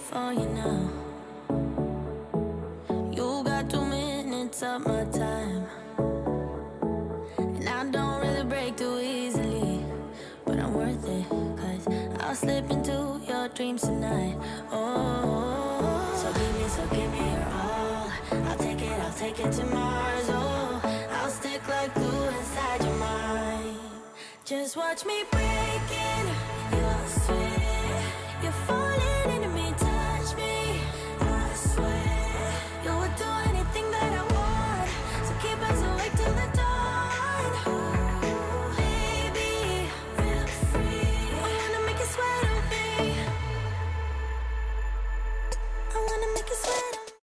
for you now. You got 2 minutes of my time, and I don't really break too easily, but I'm worth it, 'cause I'll slip into your dreams tonight. Oh, so give me your all. I'll take it to Mars. Oh, I'll stick like glue inside your mind. Just watch me break it.